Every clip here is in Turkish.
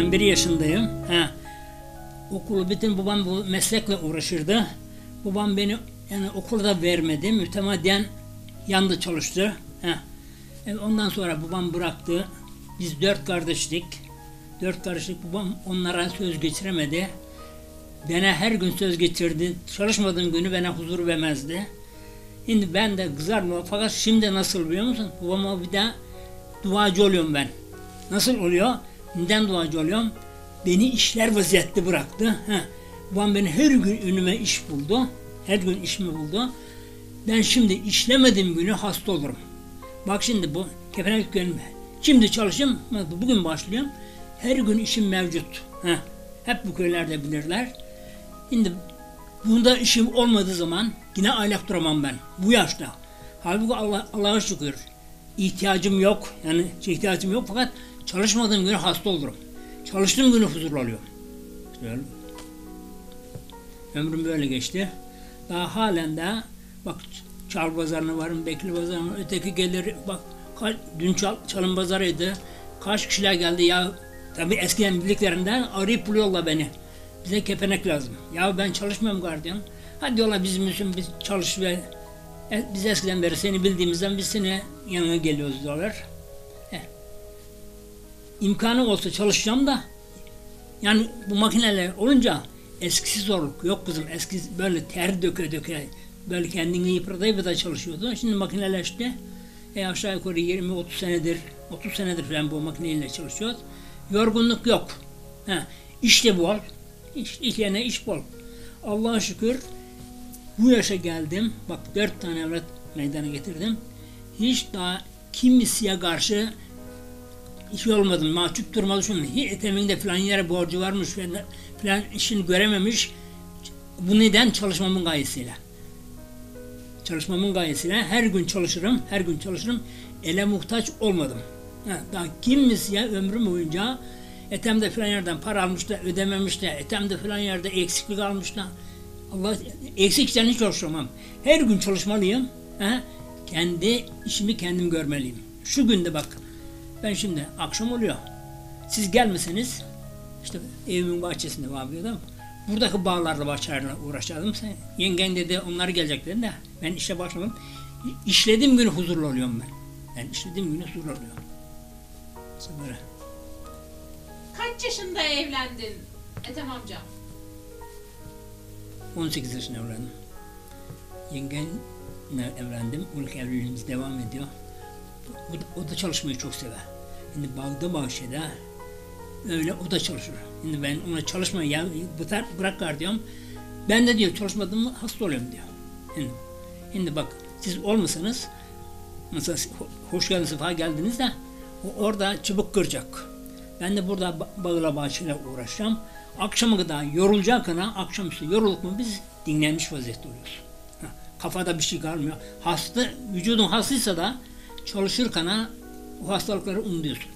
81 yaşındayım. Okulu bitirdim. Babam bu meslekle uğraşırdı. Babam beni yani okulda vermedi. Mütemadiyen yanında çalıştı. Ondan sonra babam bıraktı. Biz 4 kardeşlik. 4 kardeşlik, babam onlara söz geçiremedi. Bana her gün söz geçirdi. Çalışmadığım günü bana huzur vermezdi. Şimdi ben de kızardım. Fakat şimdi nasıl biliyor musun? Babama bir de duacı oluyorum ben. Nasıl oluyor? Neden duacı oluyorum? Beni işler vaziyette bıraktı. Babam beni her gün önüme iş buldu. Her gün işimi buldu. Ben şimdi işlemediğim günü hasta olurum. Bak şimdi bu kepenek dükkanım. Şimdi çalışayım. Bugün başlıyorum. Her gün işim mevcut. Hep bu köylerde bilirler. Şimdi bunda işim olmadığı zaman yine aylak duramam ben. Bu yaşta. Halbuki Allah'a şükür ihtiyacım yok. Yani ihtiyacım yok fakat çalışmadığım günü hasta olurum. Çalıştığım günü huzurlu oluyorum. İşte ömrüm böyle geçti. Daha halen de bak Çal pazarına varım, Bekli pazarına, öteki gelir bak dün Çalın pazarıydı. Kaç kişiler geldi ya, tabii eskiden bildiklerinden arayıp buluyorlar beni. Bize kepenek lazım. Ya ben çalışmıyorum gardiyan. Hadi yola bizim için biz çalış ve biz eskiden beri seni bildiğimizden biz seni yanına geliyoruz diyorlar. İmkanı olsa çalışacağım da yani bu makineler olunca eskisi zorluk yok kızım. Eski böyle ter döke döke böyle kendini yıpratayıp da çalışıyordu. Şimdi makineleşti. Aşağı yukarı 20-30 senedir falan bu makineyle çalışıyoruz. Yorgunluk yok. İş de bol. İşleyene iş bol. Allah'a şükür bu yaşa geldim. Bak 4 tane evlat meydana getirdim. Hiç daha kimseye karşı hiç olmadım. Mahcup durmadı şunu. Eteminde falan yere borcu varmış falan işini görememiş. Bu neden? Çalışmamın gayesiyle. Çalışmamın gayesiyle her gün çalışırım. Her gün çalışırım. Ele muhtaç olmadım. Daha kimseye ömrüm boyunca etemde falan yerden para almış da ödememiş de etemde falan yerde eksiklik almış da Allah eksikten hiç çalışamam. Her gün çalışmalıyım. Kendi işimi kendim görmeliyim. Şu günde bak ben şimdi akşam oluyor. Siz gelmeseniz işte evimin bahçesinde bağlıyordum. Buradaki bağlarla bahçelerle uğraşacaktım. Yengen dedi onlar gelecek dedi de ben işe başlamadım. İşlediğim günü huzurlu oluyorum ben. Ben işlediğim günü huzurlu oluyorum. İşte böyle. Kaç yaşında evlendin Ethem amca? 18 yaşında evlendim. Yengenle evlendim. İlk evliliğimiz devam ediyor. O da çalışmayı çok sever. Şimdi bağda bahçede öyle o da çalışır. Şimdi ben ona çalışmayı ya bırak gar diyorum. Ben de diyor çalışmadım mı hasta oluyorum diyor. Şimdi bak siz olmasanız mesela hoş geldiniz sefa geldiniz de o orada çubuk kıracak. Ben de burada bağla bahçeyle uğraşacağım. Akşama kadar yorulacak ana akşamüstü yorulduk mu biz dinlenmiş vaziyette oluyoruz. Kafada bir şey kalmıyor. Hasta, vücudun hastaysa da çalışırken o hastalıkları unutuyorsun.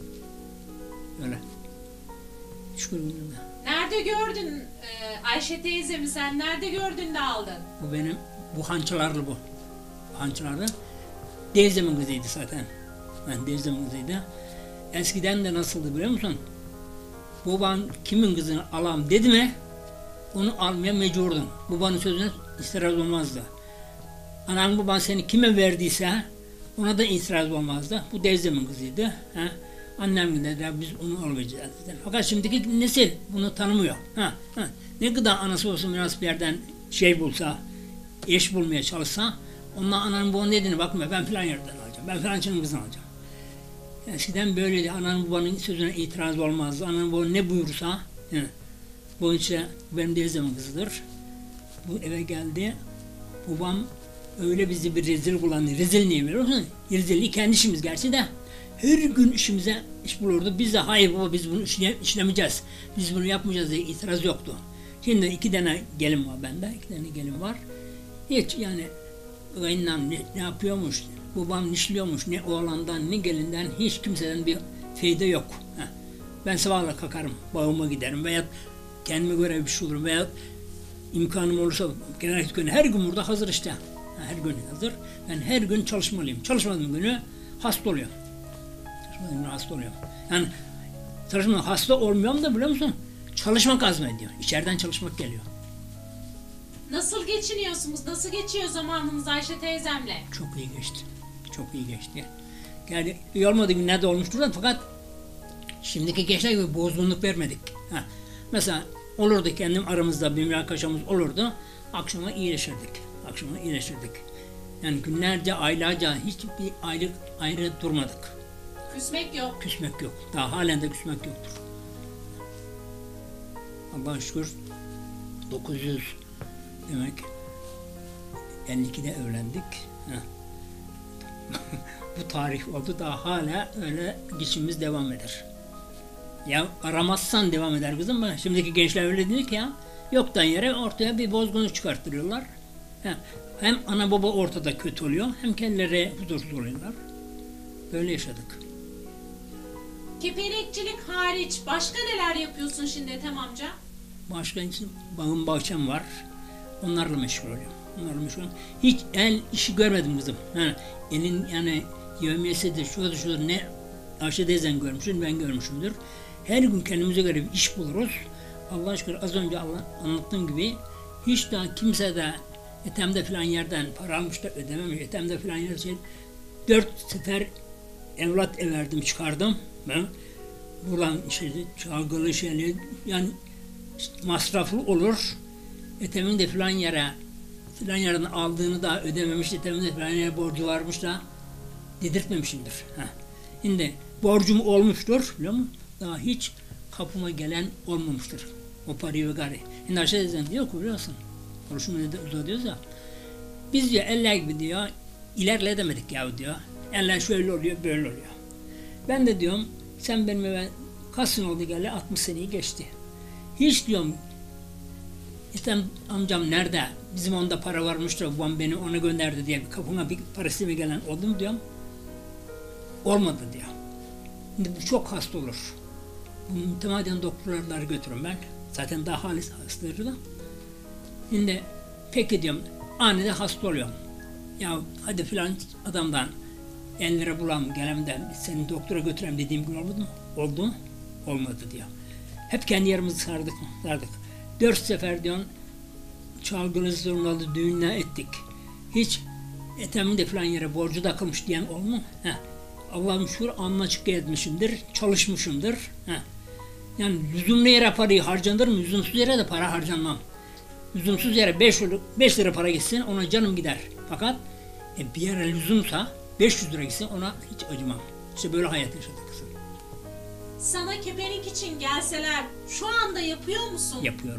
Öyle. Şükür günümde. Nerede gördün Ayşe teyzemi sen nerede gördün de aldın? Bu benim, bu hançalarlı bu. Hançalarlı. Teyzemin kızıydı zaten. Ben teyzemin kızıydı. Eskiden de nasıldı biliyor musun? Baban kimin kızını alam dedi mi onu almaya mecburdun. Babanın sözüne itiraz olmazdı. Anan baban seni kime verdiyse ona da itiraz olmazdı. Bu teyzemin kızıydı. Annem dediler biz onu almayacağız dediler. Fakat şimdiki nesil bunu tanımıyor. Ne kadar anası olsun biraz bir yerden şey bulsa, eş bulmaya çalışsa ondan ananın babanın dediğine bakmıyor. Ben filan yerden alacağım. Ben filancının kızını alacağım. Eskiden böyleydi. Ananın babanın sözüne itiraz olmazdı. Ananın babanın ne buyursa bu işte benim teyzemin kızıdır. Bu eve geldi. Babam öyle bizi bir rezil kullandı. Rezil niye biliyor musun? Rezilliği kendi işimiz gerçi de her gün işimize iş bulurdu. Biz de hayır baba biz bunu işlemeyeceğiz. Biz bunu yapmayacağız diye itiraz yoktu. Şimdi 2 tane gelin var bende. 2 tane gelin var. Hiç yani kayınlam ne yapıyormuş, babam işliyormuş, ne oğlandan ne gelinden hiç kimseden bir fayda yok. Ben sabahla kalkarım, bağıma giderim veya kendime göre bir şey olurum veya imkanım olursa genel gün her gün burada hazır işte. Her gün hazır. Ben her gün çalışmalıyım. Çalışmadığım günü hasta oluyorum. Çalışmadığım günü hasta oluyorum. Yani Çalışma, hasta olmuyorum da biliyor musun? Çalışmak azmediyor. İçeriden çalışmak geliyor. Nasıl geçiniyorsunuz? Nasıl geçiyor zamanınız Ayşe teyzemle? Çok iyi geçti. Çok iyi geçti. Yani iyi olmadığı günlerde olmuştur da fakat şimdiki gençler gibi bozgunluk vermedik. Ha. Mesela olurdu kendim aramızda bir münakaşamız olurdu. Akşama iyileşirdik. Akşama iyileşirdik. Yani günlerce, aylarca hiçbir aylık ayrı durmadık. Küsmek yok. Küsmek yok. Daha halen de küsmek yoktur. Allah'a şükür 900 demek 52'de evlendik. Ha. Bu tarih oldu da hala öyle geçimimiz devam eder. Ya aramazsan devam eder kızım. Şimdiki gençler öyle değil ki ya. Yoktan yere ortaya bir bozgunluk çıkarttırıyorlar. Hem ana baba ortada kötü oluyor hem kendileri huzursuz oluyorlar. Böyle yaşadık. Kepenekçilik hariç başka neler yapıyorsun şimdi Ethem amca? Başka bağım bahçem var. Onlarla meşgul oluyorum. Onlarla meşgul oluyorum. Hiç el işi görmedim kızım. Yani elin yani yevmiyesidir, şudur ne Ayşe teyzen görmüştür, ben görmüşümdür. Her gün kendimize göre bir iş buluruz. Allah aşkına az önce anlattığım gibi hiç daha kimse de Ethem'de filan yerden para almış da ödememiş. Ethem'de filan yerden 4 sefer evlat verdim çıkardım. Ben buradan işte çalgılı şeyler yani masraflı olur. Ethem'in de filan yerden aldığını da ödememiş. Ethem'in de filan yere borcu varmış da dedirtmemişimdir. Şimdi borcum olmuştur biliyor musun? Daha hiç kapıma gelen olmamıştır. O parayı ve gari. Şimdi Ayşe teyzem diyor ki biliyorsun. Konuşmayı uzatıyoruz ya. Biz diyor eller gibi diyor ilerleyemedik ya diyor. Eller şöyle oluyor böyle oluyor. Ben de diyorum sen benim eve kaç sene oldu geldi 60 seneyi geçti. Hiç diyorum İstem amcam nerede? Bizim onda para varmış da babam beni ona gönderdi diye kapına bir parası mı gelen oldu mu diyorum. Olmadı diyor. Şimdi bu çok hasta olur. Bunu mütemadiyen doktorlara götürürüm ben. Zaten daha halis hastaları da. Şimdi peki diyorum aniden hasta oluyorum. Ya hadi filan adamdan 50 lira bulalım gelem de seni doktora götüreyim dediğim gün olmadı mı? Oldu mu? Olmadı diyor. Hep kendi yerimizi sardık. 4 sefer diyorsun çalgılı zorladı düğünler ettik. Hiç Ethem'in de filan yere borcu takılmış diyen oldu mu? Allah'ım şükür anlaşık etmişimdir, çalışmışımdır. Yani lüzumlu yere parayı harcanır mı? Lüzumsuz yere de para harcanmam. Lüzumsuz yere 5 lira para gitsin ona canım gider. Fakat bir yere lüzumsa 500 lira gitsin ona hiç acımam. İşte böyle hayat yaşadık kızım. Sana kepenek için gelseler şu anda yapıyor musun? Yapıyorum.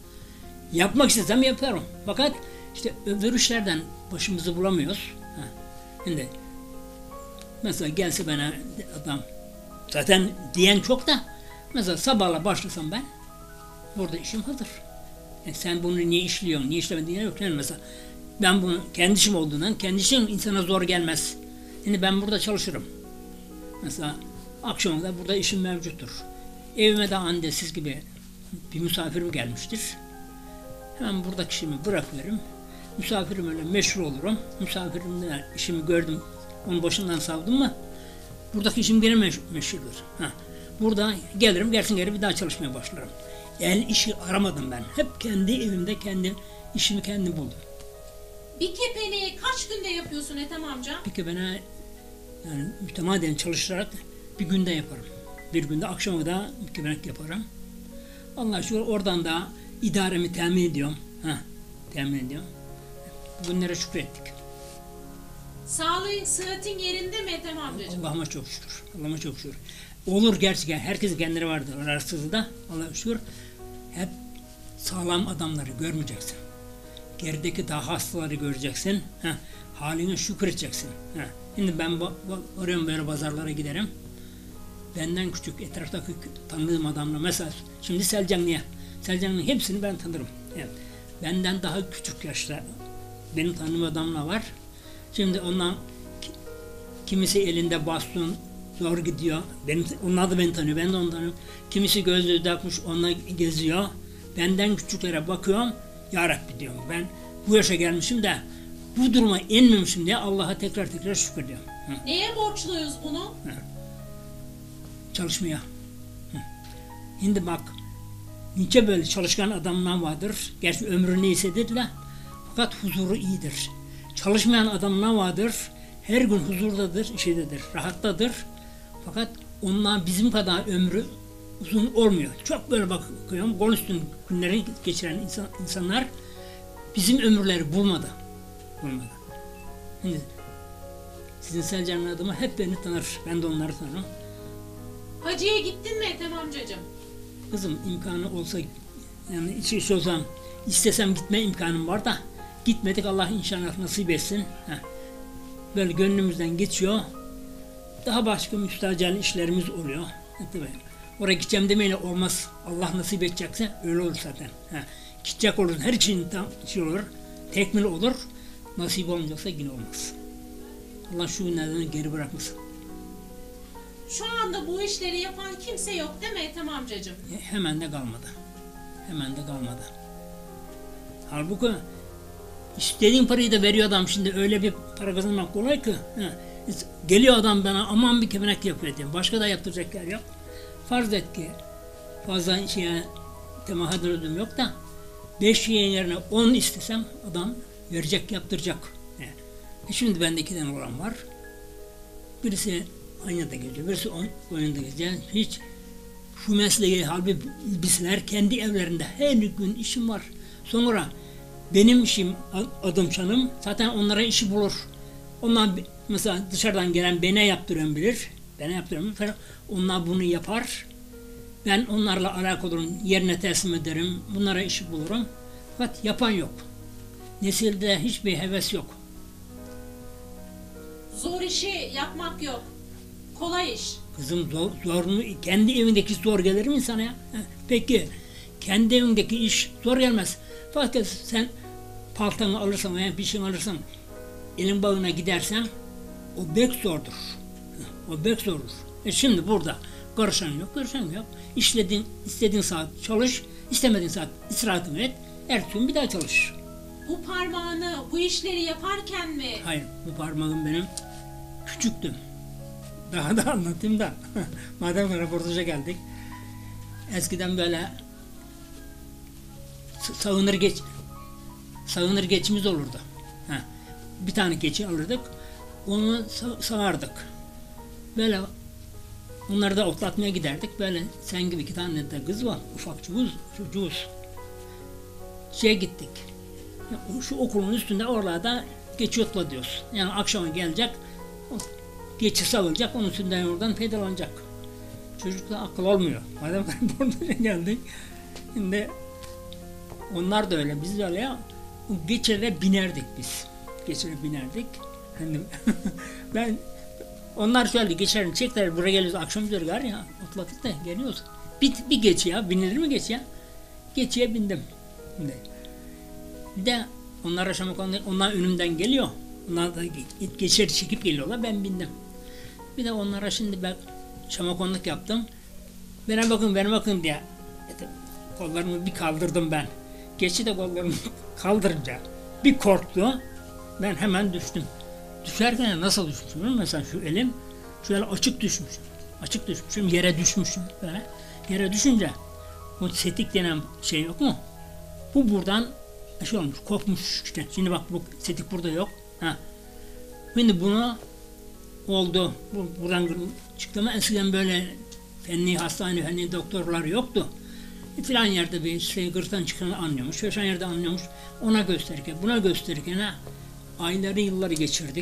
Yapmak istesem yaparım. Fakat işte öbür işlerden başımızı bulamıyoruz. Şimdi mesela gelse bana adam zaten diyen çok da mesela sabahla başlasam ben burada işim hazır. Sen bunu niye işliyorsun, niye işlemediğin yok. Yani mesela ben bunu kendi işim olduğundan kendi işim insana zor gelmez. Şimdi ben burada çalışırım. Mesela akşama da burada işim mevcuttur. Evime de annesiz gibi bir misafirim gelmiştir. Hemen buradaki işimi bırakıyorum. Misafirim öyle meşhur olurum. Misafirimle işimi gördüm, onun başından savdım mı buradaki işim gene meşhurdur. Burada gelirim, gelsin geri bir daha çalışmaya başlarım. El işi aramadım ben. Hep kendi evimde kendi işimi kendim buldum. Bir kepeneği kaç günde yapıyorsun Ethem amca? Bir kepeneği yani mütemadiyen çalışarak bir günde yaparım. Bir günde akşama da bir kepenek yaparım. Allah'a şükür oradan da idaremi temin ediyorum. Temin ediyorum. Bunlara şükrettik. Sağlığın, sıhhatin yerinde mi Ethem amcacığım? Allah'ıma çok şükür. Allah'ıma çok şükür. Olur gerçekten. Herkesin kendine vardır. Ararsızı da Allah'a şükür. Hep sağlam adamları görmeyeceksin. Gerideki daha hastaları göreceksin. Haline şükredeceksin. Şimdi ben oraya böyle pazarlara giderim. Benden küçük etraftaki tanıdığım adamla mesela şimdi Selcanlı'nın hepsini ben tanırım. Evet. Benden daha küçük yaşta benim tanıdığım adamla var. Şimdi ondan kimisi elinde baston zor gidiyor. Onlar da beni tanıyor. Ben de onu tanıyorum. Kimisi gözlüğü takmış onunla geziyor. Benden küçüklere bakıyorum. Ya Rabbi diyorum ben bu yaşa gelmişim de bu duruma inmemişim diye Allah'a tekrar şükrediyorum. Neye borçluyuz bunu? Çalışmaya. Şimdi bak, nice böyle çalışkan adamlar vardır. Gerçi ömrü neyse dediler. Fakat huzuru iyidir. Çalışmayan adamlar vardır. Her gün huzurdadır, şeydedir, rahattadır. Fakat onlar bizim kadar ömrü uzun olmuyor. Çok böyle bakıyorum, gol üstün günleri geçiren insanlar bizim ömürleri bulmadı. Şimdi sizin Selcan'ın adımı hep beni tanır. Ben de onları tanırım. Hacı'ya gittin mi Ethem amcacığım? Kızım imkanı olsa, yani iş olsam, istesem gitme imkanım var da gitmedik, Allah inşallah nasip etsin. Böyle gönlümüzden geçiyor. Daha başka müstacel işlerimiz oluyor. Oraya gideceğim demeyle olmaz. Allah nasip edecekse öyle olur zaten. Gidecek olur, her şeyin tam şey olur, tekmil olur. Nasip olmayacaksa yine olmaz. Allah şu günlerden geri bırakmasın. Şu anda bu işleri yapan kimse yok değil mi Ethem amcacığım? Hemen de kalmadı. Hemen de kalmadı. Halbuki istediğin parayı da veriyor adam şimdi, öyle bir para kazanmak kolay ki. Geliyor adam bana, aman bir kepenek yapıyor diye. Başka da yaptıracak yer yok. Farz et ki fazla şeye temahadırım yok da 5 şeyin yerine 10 istesem adam verecek, yaptıracak. Şimdi bende 2 tane olan var. Birisi Anya'da geziyor, birisi Konya'da geziyor. Yani hiç şu mesleği halbuki bilseler kendi evlerinde her gün işim var. Sonra benim işim, adım şanım, zaten onlara işi bulur. Onlar mesela dışarıdan gelen bana yaptıran bilir. Bana yaptıran bilir. Onlar bunu yapar. Ben onlarla alakalı olurum, yerine teslim ederim. Bunlara işi bulurum. Fakat yapan yok. Nesilde hiçbir heves yok. Zor işi yapmak yok. Kolay iş. Kızım zor mu? Kendi evindeki zor gelir mi insana ya? Peki kendi evindeki iş zor gelmez. Fakat sen paltanı alırsan veya bir şey alırsan, elin bağına gidersen o bek zordur. O bek zordur. Şimdi burada karışan yok, karışan yok. İstediğin saat çalış, istemediğin saat istirahatını et. Ertesi gün bir daha çalış. Bu parmağını bu işleri yaparken mi? Hayır, bu parmağım benim küçüktü. Daha da anlatayım da. Madem röportaja geldik. Eskiden böyle sağınır geçimiz olurdu. Bir tane geçi alırdık. Onu sağardık. Böyle onları da otlatmaya giderdik. Böyle sen gibi 2 tane de kız var. Ufak çocuğuz. Gittik. Şu okulun üstünde oralarda geçi otla diyoruz. Yani akşama gelecek, geçi savılacak, onun üstünden oradan faydalanacak. Çocukla akıl olmuyor. Madem burada geldik, şimdi onlar da öyle, biz de öyle ya. Geçilere binerdik biz. Geçilere binerdik. Hani onlar şöyle geçerini çektiler, buraya geliyoruz, akşam üzeri gar ya, otladık da geliyoruz. Bir geçi ya, binilir mi geçi ya? Geçiye bindim. Şimdi. Bir de onlar önümden geliyor. Onlar da geçeri çekip geliyorlar, ben bindim. Bir de onlara şimdi ben şamakonluk yaptım. Bana bakın diye. Kollarımı bir kaldırdım ben. Geçi de kollarımı kaldırınca bir korktu. Ben hemen düştüm. Düşerken nasıl düşmüşüm? Mesela şu elim şöyle açık düşmüşüm. Yere düşmüşüm böyle. Yere düşünce o setik denen şey yok mu? Bu buradan şey olmuş, kopmuş işte. Şimdi bak bu setik burada yok. Şimdi bunu oldu. Buradan çıktı ama eskiden böyle fenli doktorlar yoktu. Filan yerde bir şey gırttan çıkanı anlıyormuş. Filan yerde anlıyormuş. Ona gösterirken, buna gösterirken ayları yılları geçirdik.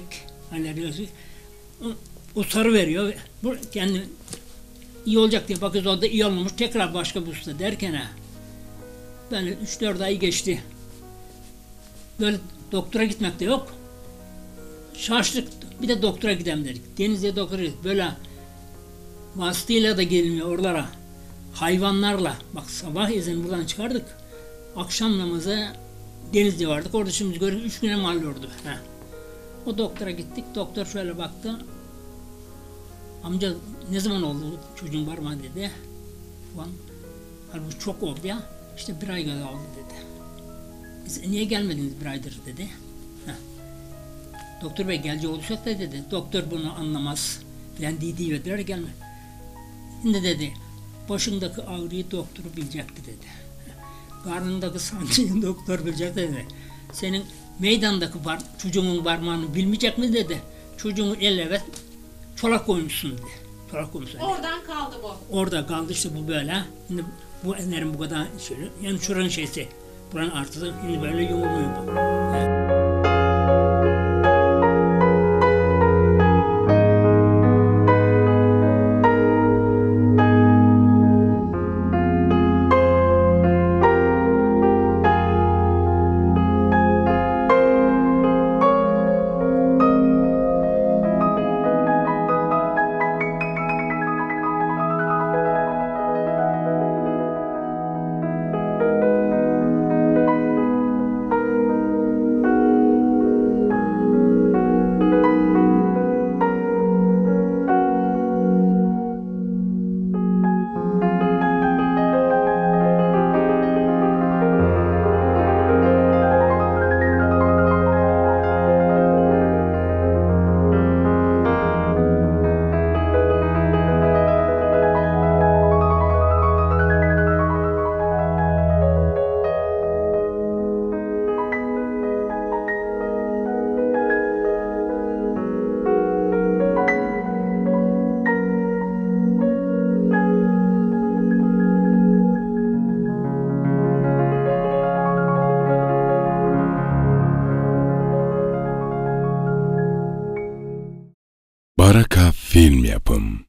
O sarı veriyor. Bu kendi iyi olacak diye bakıyoruz, o da iyi olmamış. Tekrar başka bir usta derken böyle 3-4 ay geçti. Böyle doktora gitmek de yok. Şaştık. Bir de doktora gidelim dedik. Denizli'ye doktora gittik. Böyle vasıtayla da gelmiyor oralara. Hayvanlarla. Bak sabah ezanı buradan çıkardık. Akşam namazı Denizli vardık. Orada şimdi gördük 3 güne mal oldu. O doktora gittik. Doktor şöyle baktı. Amca ne zaman oldu çocuğun var mı dedi. Halbuki çok oldu ya. İşte 1 ay kadar oldu dedi. Biz niye gelmediniz 1 aydır dedi. Doktor bey gelecek olacak da dedi. Doktor bunu anlamaz. Falan dediği verdiler gelme. Şimdi dedi Başındaki ağrıyı doktor bilecekti dedi. Karnındaki sancıyı doktor bilecekti dedi. Senin meydandaki çocuğun parmağını bilmeyecek mi dedi. Çocuğun elle çolak koymuşsun dedi. Çolak koymuşsun dedi. Oradan kaldı bu. Orada kaldı işte bu böyle. Şimdi bu ellerin bu kadar şöyle. Yani şuranın şeysi. Buranın artısı şimdi böyle yumulmuyor bu. Baraka Film Yapım